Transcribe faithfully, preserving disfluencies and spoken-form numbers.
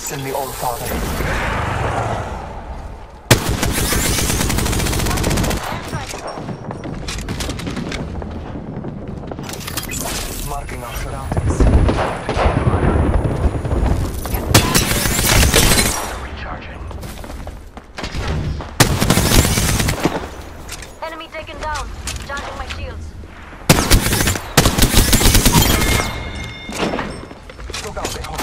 Trust in the All-Father. Marking our surroundings. Recharging. Enemy taken down. Charging my shields. Took out the